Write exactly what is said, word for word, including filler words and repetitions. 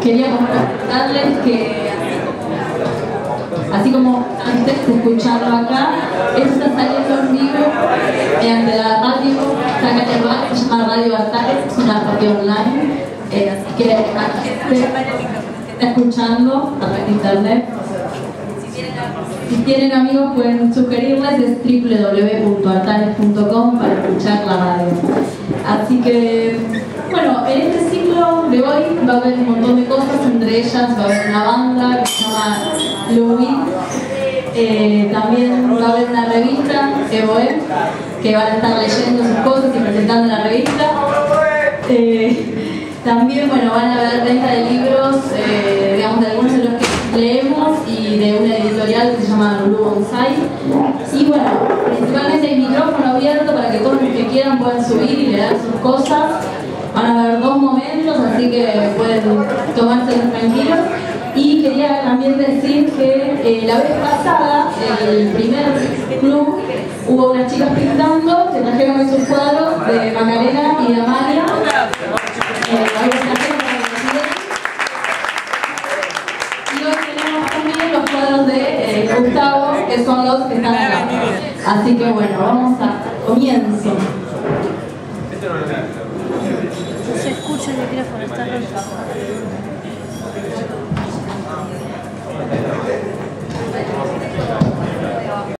quería comentarles que así como antes de escucharlo acá, esto está saliendo en vivo mediante la radio, está acá en el bar, se llama Radio Altares, es una radio online, eh, así que a la gente que está escuchando a través de internet, si tienen amigos pueden sugerirles, es doble u doble u doble u punto altares punto com para escuchar la radio. Así que, bueno, en este ciclo de hoy va a haber un montón de cosas, entre ellas va a haber una banda que se llama Lubi, eh, también va a haber una revista, Evoe, que van a estar leyendo sus cosas y presentando la revista. Eh, también, bueno, van a haber venta de libros, eh, digamos, de algunos de los que leemos y de una editorial que se llama Lulu Bonsai. Y bueno, principalmente hay micrófono abierto para que todos los que quieran puedan subir y leer sus cosas. Van a haber dos momentos, así que pueden tomárselos tranquilos. Y quería también decir que eh, la vez pasada, el primer club, hubo unas chicas pintando que trajeron esos cuadros de Macarena y de Amalia. Eh, y hoy tenemos también los cuadros de eh, Gustavo, que son los que están acá. Así que bueno, vamos a comienzo. Se escucha el micrófono, está roto.